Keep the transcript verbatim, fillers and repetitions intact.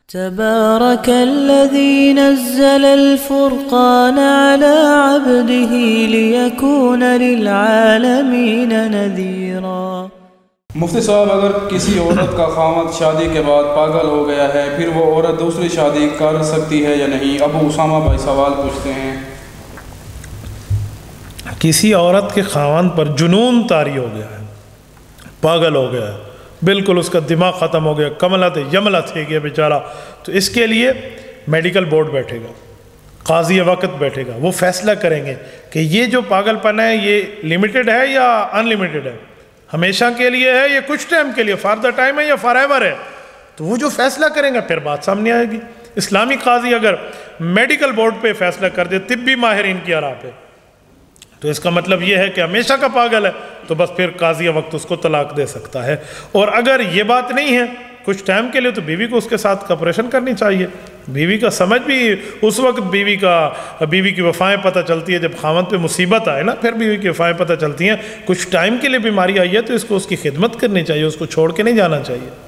تبارك الذي نزل الفرقان على عبده ليكون للعالمين نذيرا۔ مفتی صاحب، اگر کسی عورت کا خاوند شادی کے بعد پاگل ہو گیا ہے، پھر وہ عورت دوسری شادی کر سکتی ہے یا نہیں؟ ابو اسامہ بھائی سوال پوچھتے ہیں۔ کسی عورت کے خاوند پر جنون طاری ہو گیا ہے، پاگل ہو گیا ہے، بالکل اس کا دماغ ختم ہو گیا، کملت یملت ہے گیا بیچارہ، تو اس کے لیے میڈیکل بورڈ بیٹھے گا، قاضی وقت بیٹھے گا، وہ فیصلہ کریں گے کہ یہ جو پاگل پن ہے یہ لیمیٹڈ ہے یا ان لیمیٹڈ ہے، ہمیشہ کے لیے ہے یا کچھ ٹائم کے لیے، فار دا ٹائم ہے یا فار ایور ہے۔ تو وہ جو فیصلہ کریں گا پھر بات سامنے آئے گی۔ اسلامی قاضی اگر میڈیکل بورڈ پہ فیصلہ کر دے، طبی ماہرین کی آراء پہ، تو اس کا مطلب یہ ہے کہ ہمیشہ کا پاگل ہے، تو بس پھر قاضی وقت اس کو طلاق دے سکتا ہے۔ اور اگر یہ بات نہیں ہے کچھ ٹائم کے لیے، تو بیوی کو اس کے ساتھ کاپریشن کرنی چاہیے۔ بیوی کا سمجھ بھی اس وقت بیوی کا بیوی کی وفائیں پتہ چلتی ہے جب خاوند پہ مصیبت آئے نا، پھر بیوی کی وفائیں پتہ چلتی ہیں۔ کچھ ٹائم کے لیے بیماری آئی ہے تو اس کو اس کی خدمت کرنی چاہیے، اس کو چھوڑ کے نہیں جانا چاہیے۔